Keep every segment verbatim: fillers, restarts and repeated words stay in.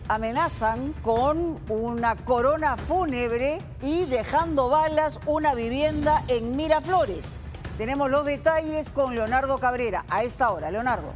amenazan con una corona fúnebre y dejando balas una vivienda en Miraflores. Tenemos los detalles con Leonardo Cabrera a esta hora. Leonardo.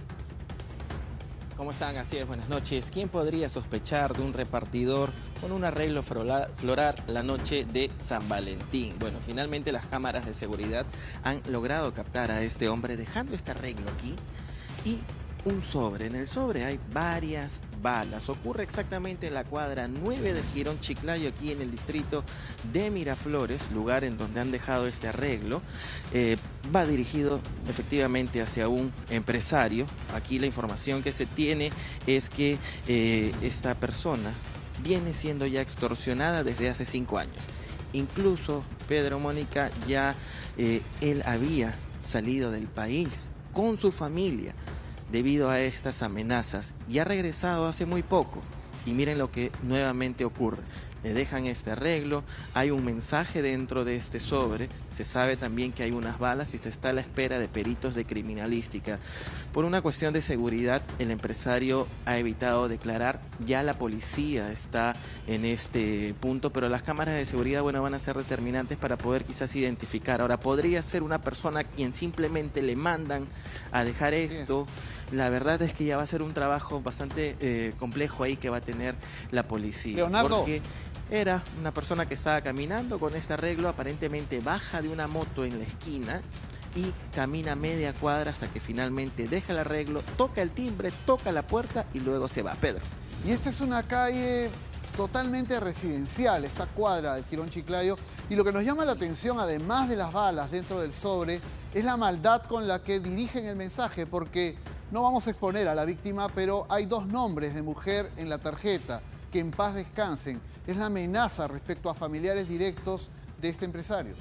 ¿Cómo están? Así es, buenas noches. ¿Quién podría sospechar de un repartidor con un arreglo floral la noche de San Valentín? Bueno, finalmente las cámaras de seguridad han logrado captar a este hombre dejando este arreglo aquí y un sobre. En el sobre hay varias balas. Ocurre exactamente en la cuadra nueve del Jirón Chiclayo, aquí en el distrito de Miraflores, lugar en donde han dejado este arreglo. Eh, va dirigido efectivamente hacia un empresario. Aquí la información que se tiene es que eh, esta persona viene siendo ya extorsionada desde hace cinco años. Incluso, Pedro, Mónica, ya eh, él había salido del país con su familia debido a estas amenazas y ha regresado hace muy poco. Y miren lo que nuevamente ocurre. Le dejan este arreglo, hay un mensaje dentro de este sobre, se sabe también que hay unas balas y se está a la espera de peritos de criminalística. Por una cuestión de seguridad, el empresario ha evitado declarar, ya la policía está en este punto, pero las cámaras de seguridad, bueno, van a ser determinantes para poder quizás identificar. Ahora, podría ser una persona a quien simplemente le mandan a dejar esto. La verdad es que ya va a ser un trabajo bastante eh, complejo ahí que va a tener la policía. Leonardo. Porque era una persona que estaba caminando con este arreglo, aparentemente baja de una moto en la esquina y camina media cuadra hasta que finalmente deja el arreglo, toca el timbre, toca la puerta y luego se va. Pedro. Y esta es una calle totalmente residencial, esta cuadra del Jirón Chiclayo. Y lo que nos llama la atención, además de las balas dentro del sobre, es la maldad con la que dirigen el mensaje, porque no vamos a exponer a la víctima, pero hay dos nombres de mujer en la tarjeta. Que en paz descansen. Es la amenaza respecto a familiares directos de este empresario.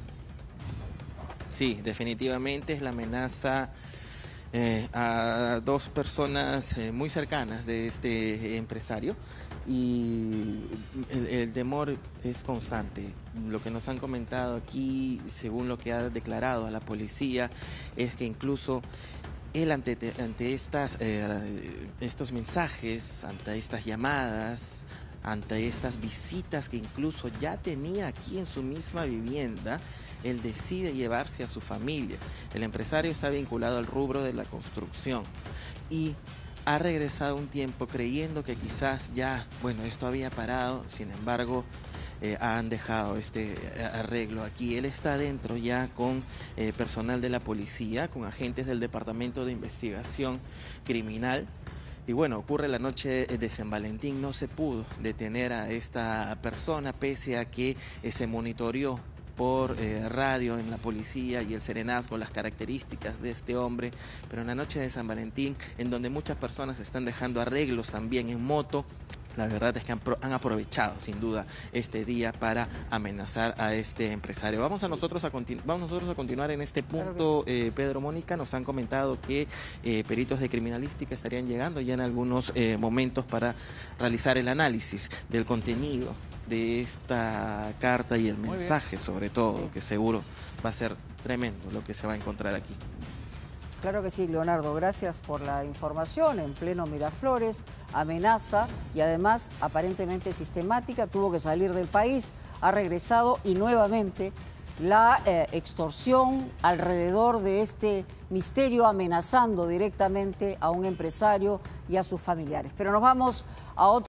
Sí, definitivamente es la amenaza eh, a dos personas eh, muy cercanas de este empresario y el, el temor es constante. Lo que nos han comentado aquí, según lo que ha declarado a la policía, es que incluso él ante, ante estas, eh, estos mensajes, ante estas llamadas, ante estas visitas que incluso ya tenía aquí en su misma vivienda, él decide llevarse a su familia. El empresario está vinculado al rubro de la construcción y ha regresado un tiempo creyendo que quizás ya, bueno, esto había parado, sin embargo, Eh, han dejado este arreglo aquí. Él está adentro ya con eh, personal de la policía, con agentes del Departamento de Investigación Criminal. Y bueno, ocurre la noche de San Valentín, no se pudo detener a esta persona pese a que eh, se monitoreó por eh, radio en la policía y el serenazgo, las características de este hombre, pero en la noche de San Valentín, en donde muchas personas están dejando arreglos también en moto, la verdad es que han, han aprovechado sin duda este día para amenazar a este empresario. Vamos a nosotros a, vamos nosotros a continuar en este punto, eh, Pedro, Mónica. Nos han comentado que eh, peritos de criminalística estarían llegando ya en algunos eh, momentos para realizar el análisis del contenido de esta carta y el mensaje sobre todo, sí, que seguro va a ser tremendo lo que se va a encontrar aquí. Claro que sí, Leonardo, gracias por la información. En pleno Miraflores, amenaza y además aparentemente sistemática, tuvo que salir del país, ha regresado y nuevamente la eh, extorsión alrededor de este misterio, amenazando directamente a un empresario y a sus familiares. Pero nos vamos a otro